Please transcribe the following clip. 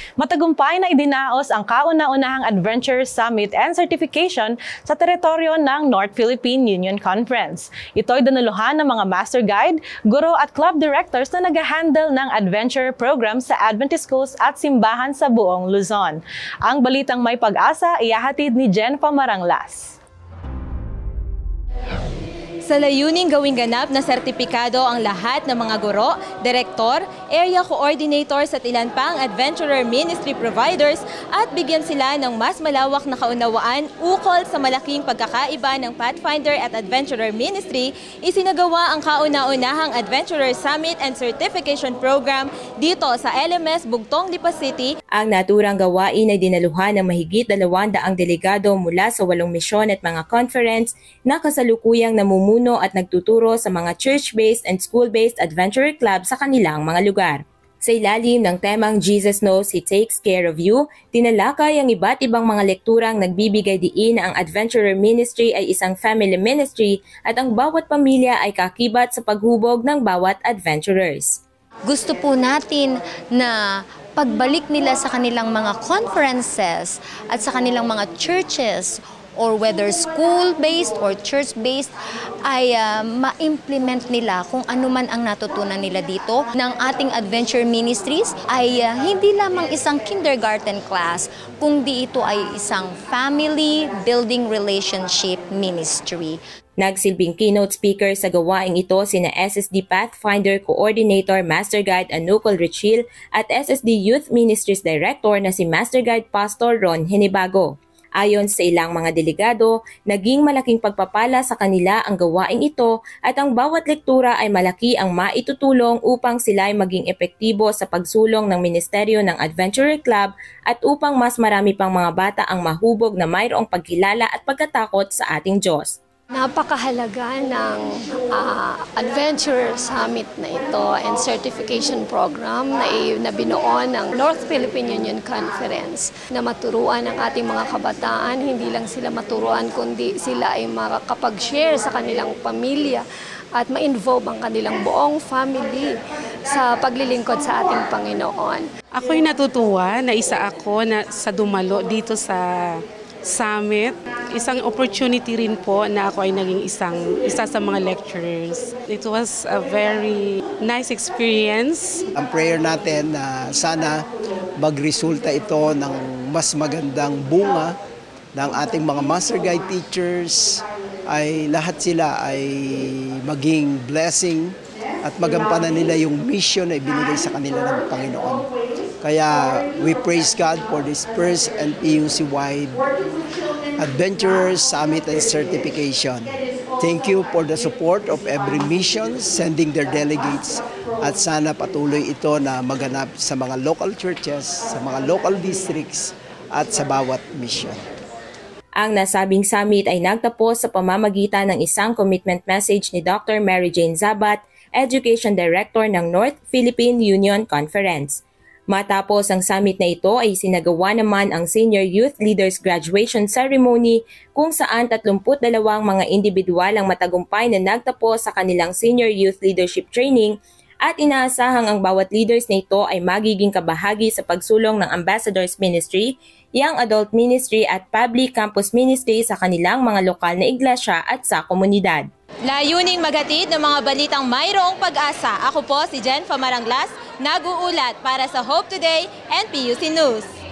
Matagumpay na idinaos ang kauna-unahang Adventure Summit and Certification sa teritoryo ng North Philippine Union Conference. Ito'y danuluhan ng mga master guide, guro at club directors na nag-handle ng adventure program sa Adventist schools at simbahan sa buong Luzon. Ang balitang may pag-asa ihahatid ni Jen Pamaranglas. Sa layuning gawing ganap na sertipikado ang lahat ng mga guro, direktor, area coordinators at ilan pang adventurer ministry providers at bigyan sila ng mas malawak na kaunawaan ukol sa malaking pagkakaiba ng Pathfinder at Adventurer Ministry, isinagawa ang kauna-unahang Adventurer Summit and Certification Program dito sa LMS Bugtong, Lipa City. Ang naturang gawain ay dinaluhan ng mahigit 200 delegado mula sa 8 misyon at mga conference na kasalukuyang namumuno at nagtuturo sa mga church-based and school-based adventure club sa kanilang mga lugar. Sa ilalim ng temang Jesus Knows He Takes Care of You, tinalakay ang iba't ibang mga lekturang nagbibigay diin na ang Adventurer Ministry ay isang family ministry at ang bawat pamilya ay kakibat sa paghubog ng bawat adventurers. Gusto po natin na pagbalik nila sa kanilang mga conferences at sa kanilang mga churches or whether school-based or church-based ay ma-implement nila kung ano man ang natutunan nila dito ng ating adventure ministries ay hindi lamang isang kindergarten class, kundi ito ay isang family building relationship ministry. Nagsilbing keynote speaker sa gawaing ito sina SSD Pathfinder Coordinator Master Guide Anucol Richil at SSD Youth Ministries Director na si Master Guide Pastor Ron Henibago. Ayon sa ilang mga delegado, naging malaking pagpapala sa kanila ang gawaing ito at ang bawat lektura ay malaki ang maitutulong upang sila ay maging epektibo sa pagsulong ng Ministeryo ng Adventurer Club at upang mas marami pang mga bata ang mahubog na mayroong pagkilala at pagkatakot sa ating Diyos. Napakahalaga ng Adventure Summit na ito and Certification Program na binuo ng North Philippine Union Conference na maturuan ang ating mga kabataan, hindi lang sila maturuan kundi sila ay makakapag-share sa kanilang pamilya at ma-involve ang kanilang buong family sa paglilingkod sa ating Panginoon. Ako'y natutuwa na isa ako sa dumalo dito sa Summit. Isang opportunity rin po na ako ay naging isa sa mga lecturers. It was a very nice experience. Ang prayer natin na sana magresulta ito ng mas magandang bunga ng ating mga master guide teachers, ay lahat sila ay maging blessing at magampanan nila yung mission na ibinigay sa kanila ng Panginoon. Kaya we praise God for this first NPUC-wide Adventurers Summit and Certification. Thank you for the support of every mission sending their delegates at sana patuloy ito na maganap sa mga local churches, sa mga local districts at sa bawat mission. Ang nasabing summit ay nagtapos sa pamamagitan ng isang commitment message ni Dr. Mary Jane Zabat, Education Director ng North Philippine Union Conference. Matapos ang summit na ito ay sinagawa naman ang Senior Youth Leaders Graduation Ceremony kung saan 32 mga individual ang matagumpay na nagtapos sa kanilang Senior Youth Leadership Training at inaasahang ang bawat leaders na ito ay magiging kabahagi sa pagsulong ng Ambassadors Ministry, Young Adult Ministry at Public Campus Ministry sa kanilang mga lokal na iglesia at sa komunidad. Layuning maghatid ng mga balitang mayroong pag-asa. Ako po si Jen Pamaranglas, nag-uulat para sa Hope Today and PUC News.